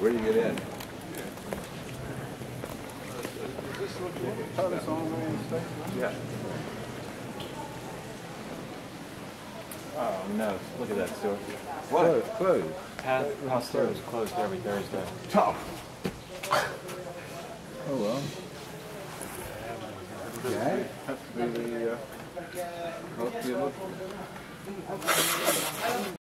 Where do you get in? Yeah. Oh no! Look at that store. What? Closed. House store is closed every Thursday. Tough. Oh well. Okay. Has to be the